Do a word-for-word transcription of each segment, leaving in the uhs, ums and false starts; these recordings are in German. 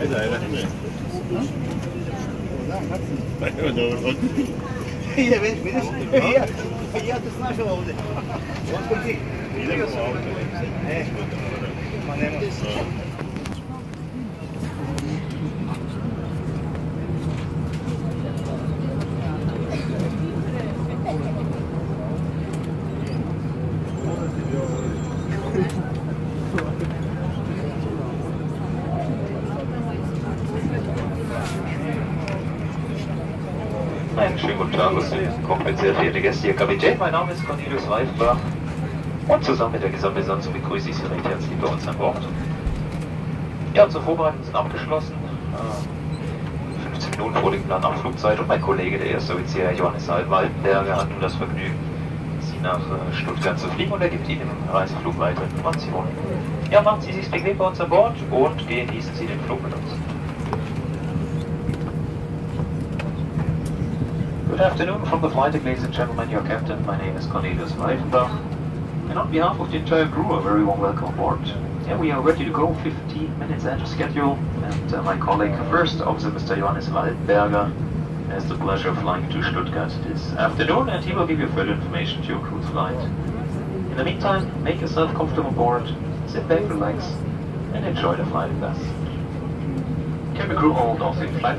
Ide, vidiš? Ja to znaš ovdje. Otko ti? Idemo ovdje. E, pa ne možeš. Einen schönen guten Tag, Cockpit, sehr verehrte Gäste, Ihr Kapitän, mein Name ist Cornelius Reifenbach und zusammen mit der Gesamtbesatzung begrüße ich Sie recht herzlich bei uns an Bord. Ja, unsere Vorbereitungen sind abgeschlossen. fünfzehn Minuten vor dem Plan Abflugzeit und mein Kollege, der erste Offizier Johannes Waltenberger, hat nun das Vergnügen, Sie nach Stuttgart zu fliegen und er gibt Ihnen im Reiseflug weitere Informationen. Ja, machen Sie sich bequem bei uns an Bord und genießen Sie den Flug mit uns. Good afternoon from the flight, ladies and gentlemen, your captain. My name is Cornelius Reifenbach, and on behalf of the entire crew, a very warm welcome aboard. Yeah, we are ready to go fifteen minutes ahead of schedule, and uh, my colleague, first officer Mister Johannes Waltenberger, has the pleasure of flying to Stuttgart this afternoon, and he will give you further information to your cruise flight. In the meantime, make yourself comfortable aboard, sit back, relax, and enjoy the flight with us. Cabin crew, all doors in flight.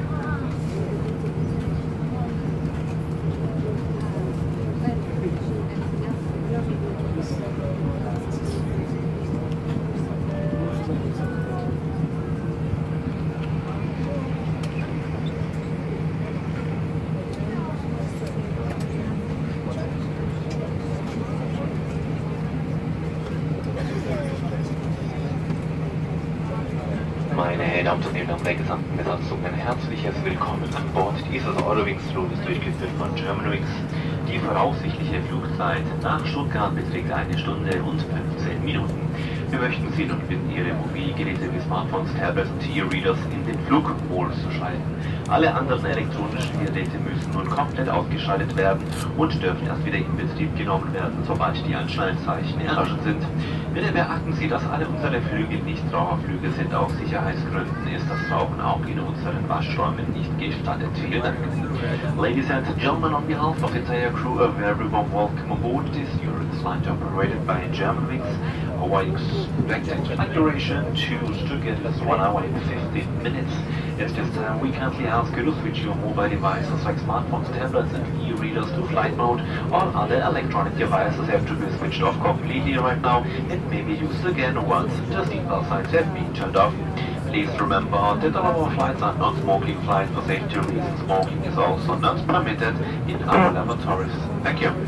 Meine Damen und Herren der gesamten Besatzung, ein herzliches Willkommen an Bord dieses Eurowings-Fluges, durchgeführt von Germanwings. Die voraussichtliche Flugzeit nach Stuttgart beträgt eine Stunde und fünfzehn Minuten. Wir möchten Sie nun bitten, Ihre Mobilgeräte wie Smartphones, Tablets und E-Readers in den Flugmodus zu schalten. Alle anderen elektronischen Geräte müssen nun komplett ausgeschaltet werden und dürfen erst wieder in Betrieb genommen werden, sobald die Anschnallzeichen erloschen sind. Bitte beachten Sie, dass alle unsere Flüge nicht Raucherflüge sind. Aus Sicherheitsgründen ist das Rauchen auch in unseren Waschräumen nicht gestattet. Vielen Dank. Ladies and gentlemen, on behalf of the entire crew, a very warm welcome aboard this Europe flight operated by Germanwings. Our expected flight duration to Stuttgart is one hour and fifteen minutes. At this time, we kindly ask you to switch your mobile devices like smartphones, tablets and e-readers to flight mode. All other electronic devices have to be switched off completely right now and may be used again once the seatbelt signs have been turned off. Please remember that all our flights are non-smoking flights. For safety reasons, smoking is also not permitted in our lavatories. Thank you.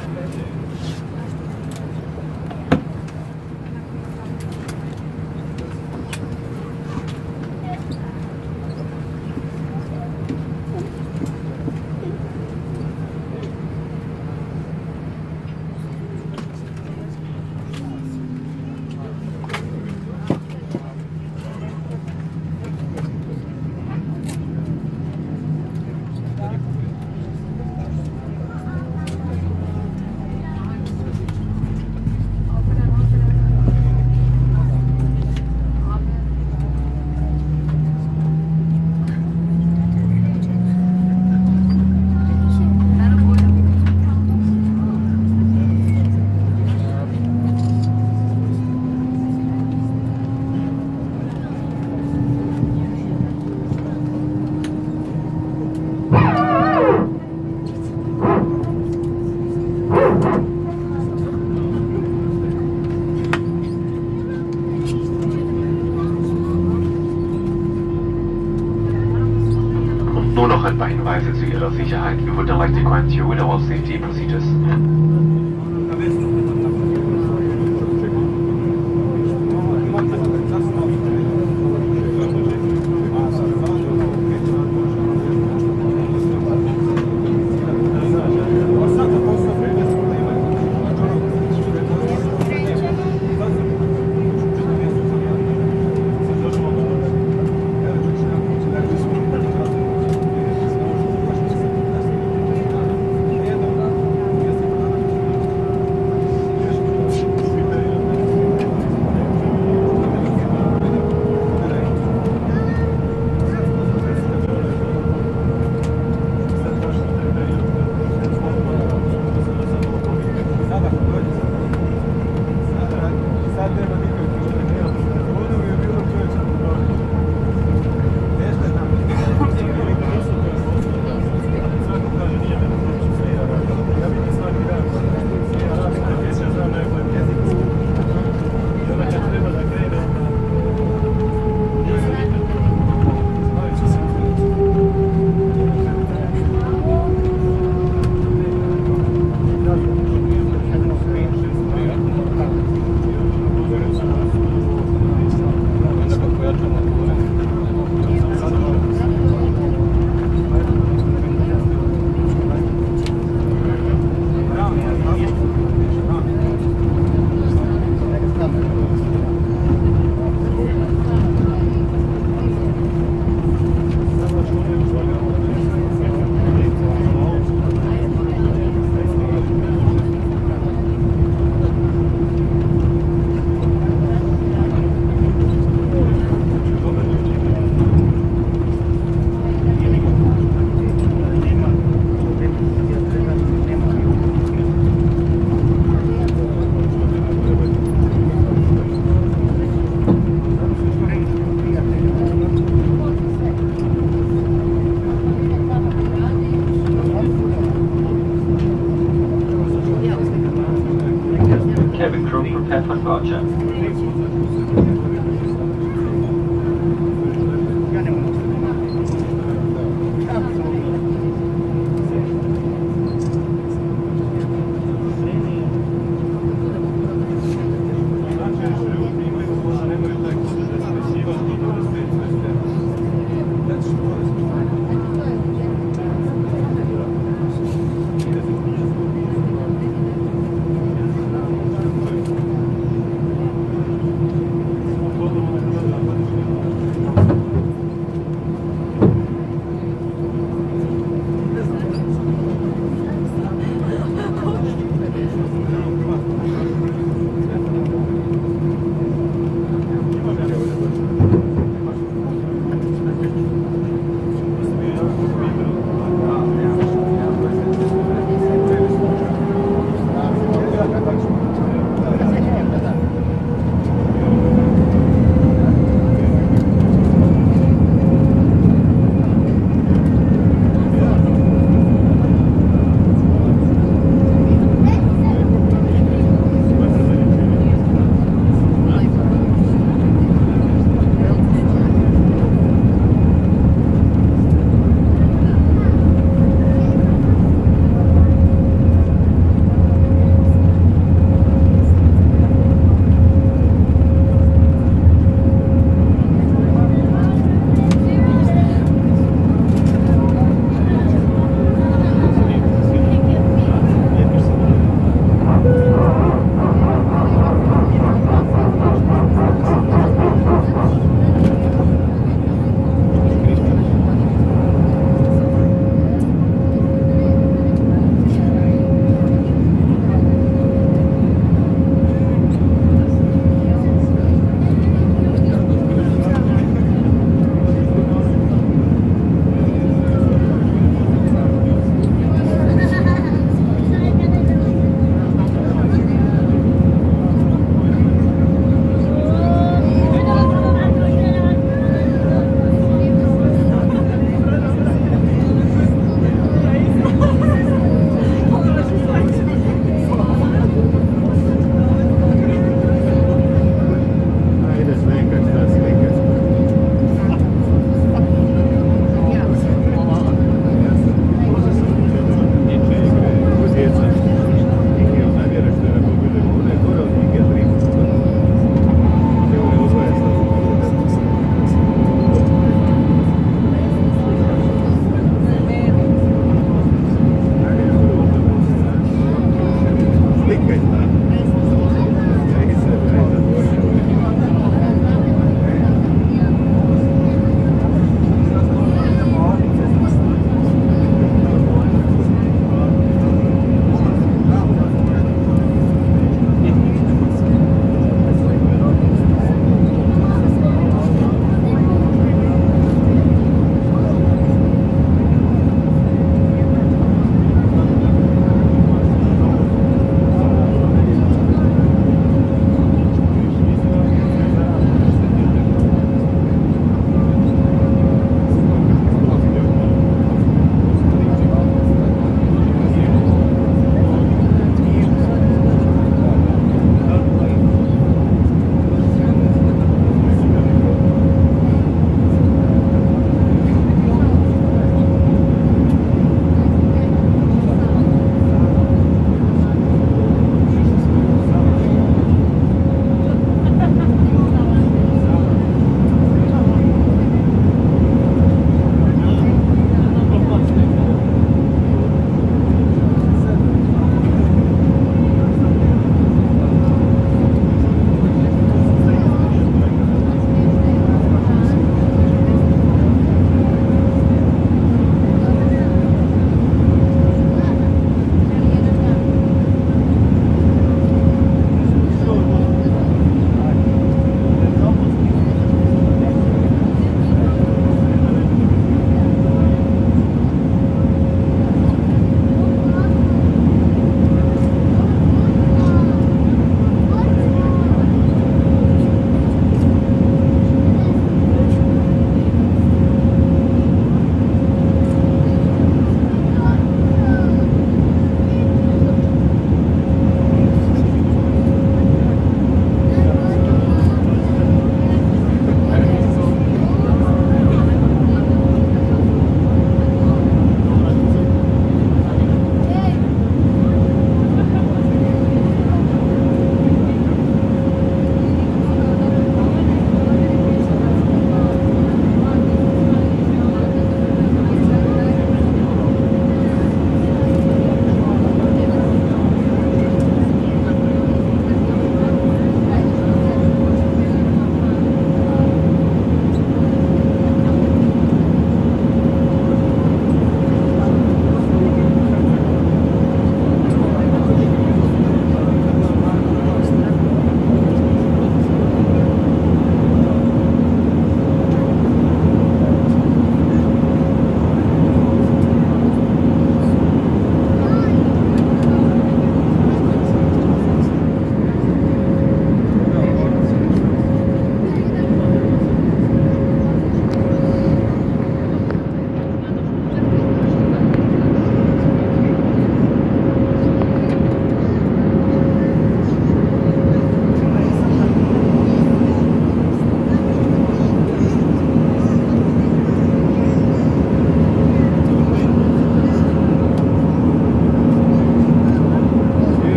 Nur noch ein paar Hinweise zu Ihrer Sicherheit. We would like to acquaint you with our safety procedures.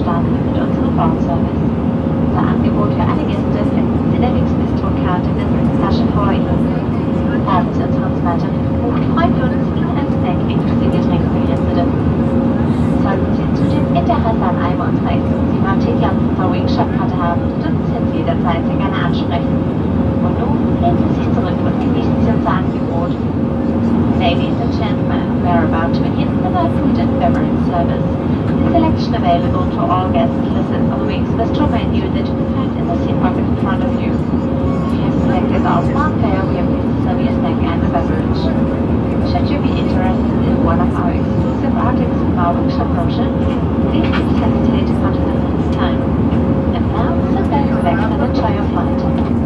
starten wir mit unserem Bordservice. Unser Angebot für alle Gäste finden Sie in der Wix-Bistro-Karte in der Sitztasche vor Ihnen. Haben Sie unsere Zweite gebucht, freuen wir uns, Ihnen ein Snack inklusive Getränk für Ihre Sitte. Sollten Sie zudem Interesse an einem unserer exklusiven Artikel auf unserer Wingshop-Karte haben, dürfen Sie uns jederzeit sehr gerne ansprechen. Und nun lehnen Sie sich zurück und genießen Sie unser Angebot. Ladies and gentlemen, we are about to begin with our food and beverage service. The selection available to all guests listed on the Wings Bistro menu that you can find in the seat pocket in front of you. If you have selected our smart fare, we are pleased to serve you a snack and a beverage. Should you be interested in one of our exclusive articles from our workshop brochure, please don't hesitate to contact us at this time. And now, sit back, relax and enjoy your flight.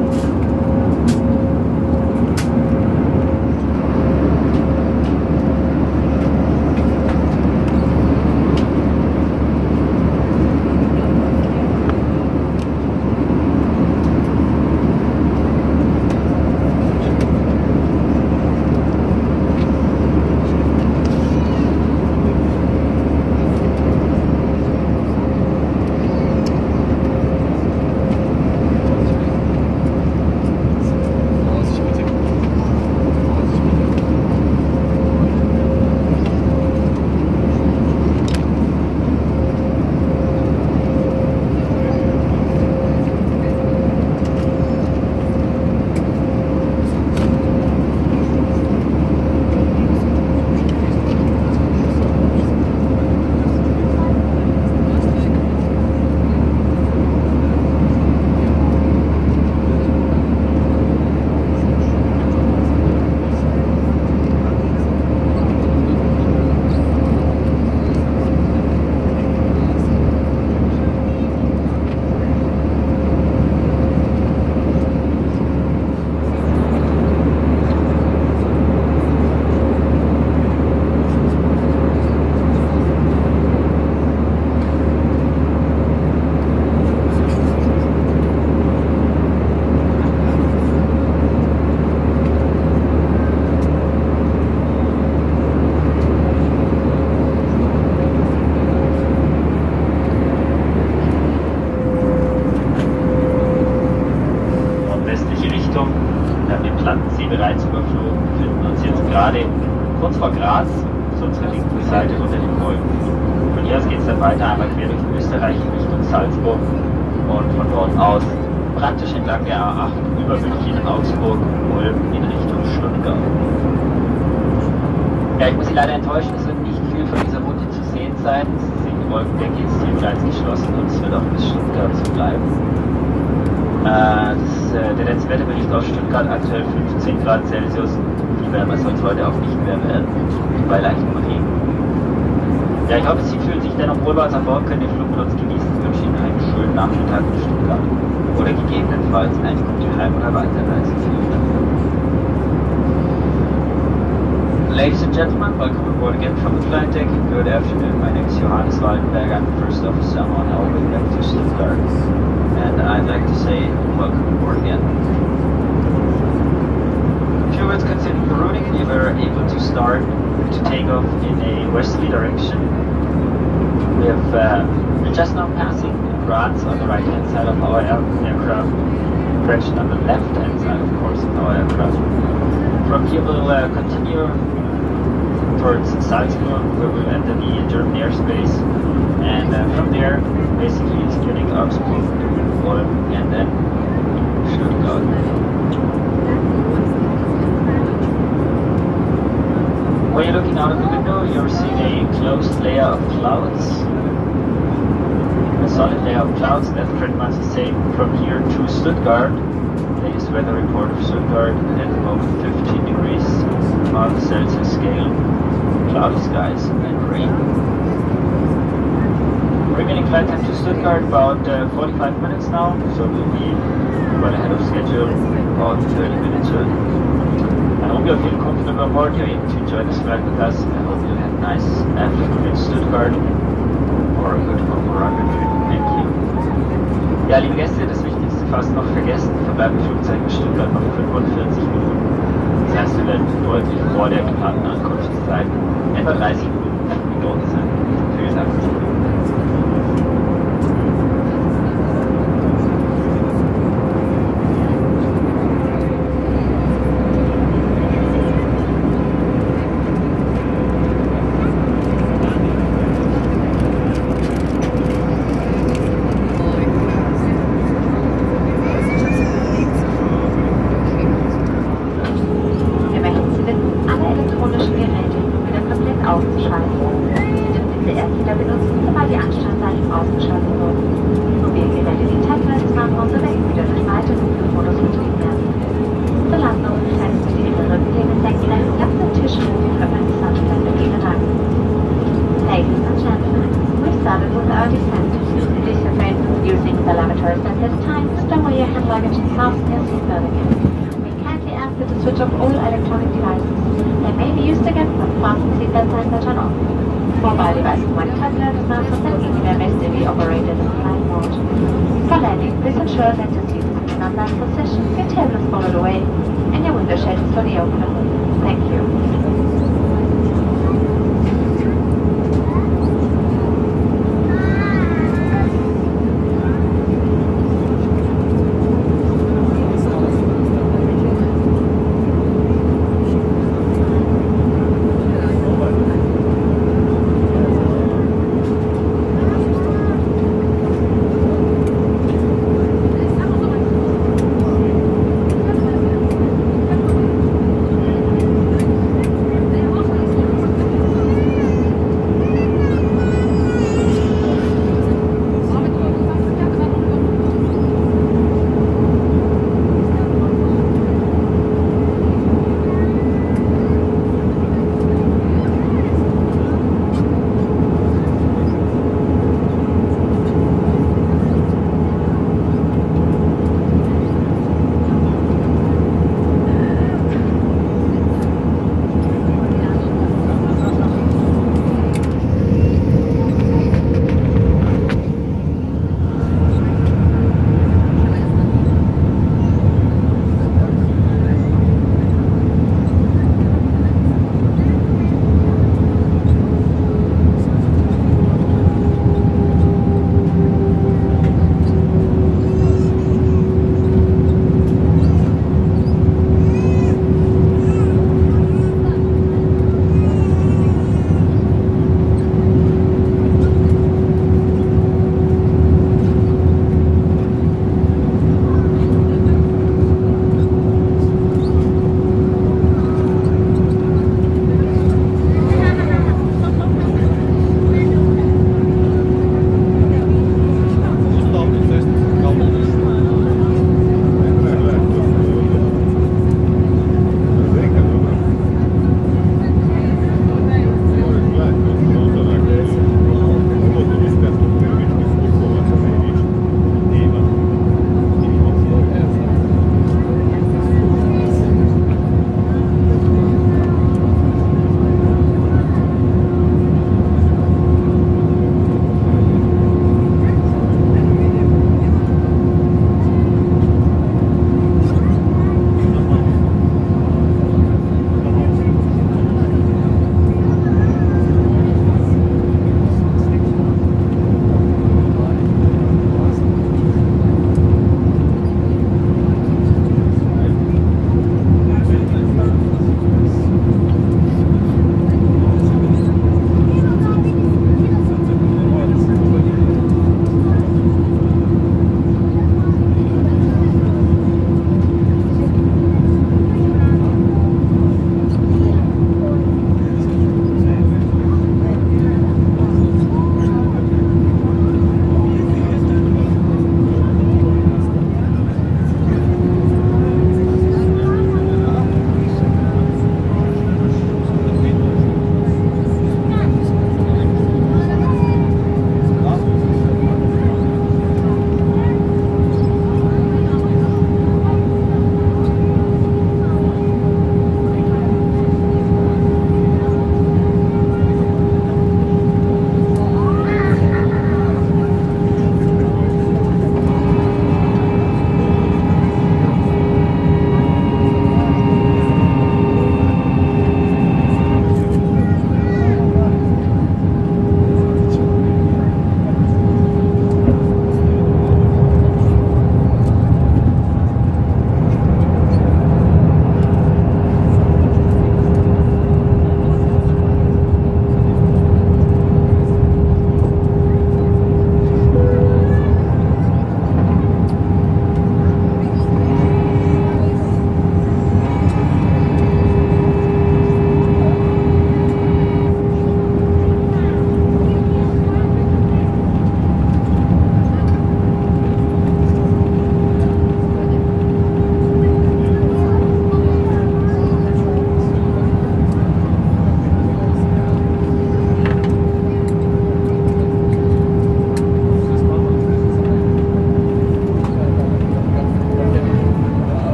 bereits überflogen, befinden uns jetzt gerade kurz vor Graz, zu unserer linken Seite unter dem Golf. Von hier aus geht es dann weiter einmal quer durch Österreich in Richtung Salzburg und von dort aus praktisch entlang der A acht über München, Augsburg, Ulm in Richtung Stuttgart. Ja, ich muss Sie leider enttäuschen, es wird nicht viel von dieser Route zu sehen sein. Die Wolkendecke ist hier bereits geschlossen und es wird auch bis Stuttgart so bleiben. Äh, das, äh, der letzte Wetterbericht aus Stuttgart aktuell fünfzehn Grad Celsius. Die wärmer soll es heute auch nicht mehr werden, bei leichtem Regen. Ja, ich hoffe, Sie fühlen sich dennoch wohl bei uns an Bord, können den Flug mit uns genießen. Ich wünsche Ihnen einen schönen Nachmittag in Stuttgart oder gegebenenfalls eine gute Heim- oder Weiterreise. Ladies and gentlemen, welcome aboard again from the flight deck. Good afternoon, my name is Johannes Waldenberg. I'm the first officer on our way back to Stuttgart. And I'd like to say welcome aboard again. A few words concerning the routing. We were able to start to take off in a westerly direction. We have, uh, we're just now passing Graz on the right hand side of our air aircraft, direction on the left hand side of course of our aircraft. From here we'll uh, continue towards Salzburg, where we'll enter the German airspace, and uh, from there basically it's Munich, Augsburg, Ulm, and then Stuttgart. When you're looking out of the window, you're seeing a closed layer of clouds, a solid layer of clouds. That's pretty much the same from here to Stuttgart. Latest weather report of Stuttgart at the moment fifteen degrees on the Celsius scale, cloudy skies and rain. Remaining flight time to Stuttgart about uh, forty-five minutes now, so we'll be well ahead of schedule, about thirty minutes early. I hope you'll feel comfortable aboard, you're able to enjoy this flight with us. I hope you'll have a nice afternoon in Stuttgart or a good home or other trip. Thank you. Ja, liebe Gäste, das Wichtigste fast noch vergessen. Verbleibende Flugzeit in Stuttgart noch fünfundvierzig Minuten. Das heißt, wir werden deutlich vor der geplanten Ankunftszeit etwa dreißig Minuten dort sein. Vielen Dank. ausgeschaltet wurden. Mobilgeräte wie Tablets, Smartphones oder individuelle Seiten und Fotos betrieben werden. Zur Landung testen Sie Ihre Rücklehne senkrecht auf den Tisch und öffnen die Sattelfenster gegen an. Ladies and gentlemen, we started with our descent. Please refrain from using the lavatories at this time. Stow your hand luggage and fasten your seatbelt again. We kindly ask you to switch off all electronic devices. They may be used again, but fasten seatbelt signs are turned off. Mobile devices like tablets, smartphones and email may still be operated in flight mode. For landing, please ensure that your seat is in an upright position, your table is folded away, and your window shade is fully open. Thank you.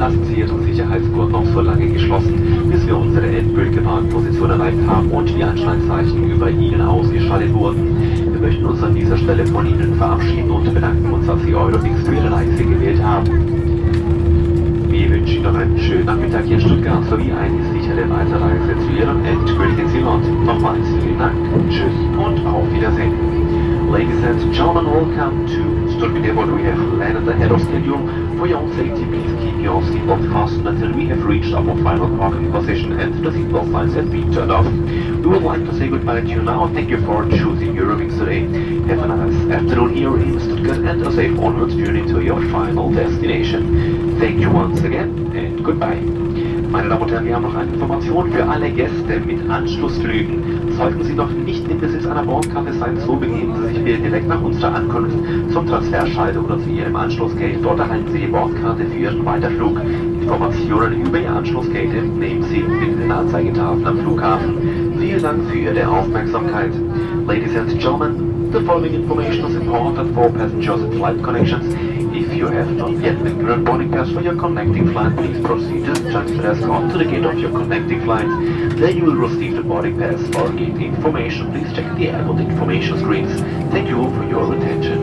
lassen Sie Ihren Sicherheitsgurt noch so lange geschlossen, bis wir unsere endgültige Parkposition erreicht haben und die Anschlagzeichen über Ihnen ausgeschaltet wurden. Wir möchten uns an dieser Stelle von Ihnen verabschieden und bedanken uns, dass Sie Eurowings für Ihre Reise gewählt haben. Wir wünschen Ihnen noch einen schönen Nachmittag hier in Stuttgart sowie eine sichere Weiterreise zu Ihrem endgültigen Zielort. Nochmals vielen Dank, tschüss und auf Wiedersehen. Ladies and gentlemen, welcome to Stuttgart Airport. We have landed ahead of schedule. For your own safety, please keep your seatbelt fastened until we have reached our final parking position and the seatbelt signs have been turned off. We would like to say goodbye to you now. Thank you for choosing Eurowings today. Have a nice afternoon here in Stuttgart and a safe onwards journey to your final destination. Thank you once again and goodbye. Meine Damen und Herren, wir haben noch eine Information für alle Gäste mit Anschlussflügen. Sollten Sie noch nicht im Besitz einer Bordkarte sein, so begeben Sie sich bitte direkt nach unserer Ankunft zum Transferschalter oder zu Ihrem Anschlussgate. Dort erhalten Sie die Bordkarte für Ihren Weiterflug. Informationen über Ihr Anschlussgate nehmen Sie in den Anzeigetafeln am Flughafen. Vielen Dank für Ihre Aufmerksamkeit. Ladies and gentlemen, the following information is important for passengers and flight connections. If you have not yet been given boarding pass for your connecting flight, please proceed to the transfer desk or to the gate of your connecting flight. There you will receive the boarding pass or gate information. Please check the airport information screens. Thank you for your attention.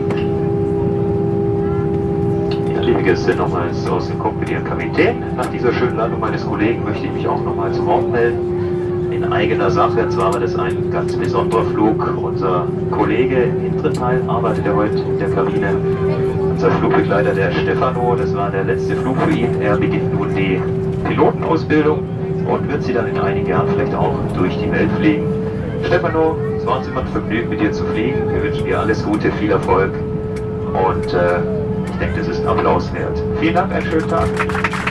Ja, liebe Gäste, nochmals aus dem Cockpit Ihren Kapitän. Nach dieser schönen Landung meines Kollegen möchte ich mich auch nochmal zu Wort melden. In eigener Sache, zwar war das ein ganz besonderer Flug. Unser Kollege im dritten Teil arbeitet ja heute in der Kabine. Unser Flugbegleiter, der Stefano, das war der letzte Flug für ihn. Er beginnt nun die Pilotenausbildung und wird sie dann in einigen Jahren vielleicht auch durch die Welt fliegen. Stefano, es war uns immer ein Vergnügen, mit dir zu fliegen. Wir wünschen dir alles Gute, viel Erfolg und äh, ich denke, das ist ein Applaus wert. Vielen Dank, einen schönen Tag.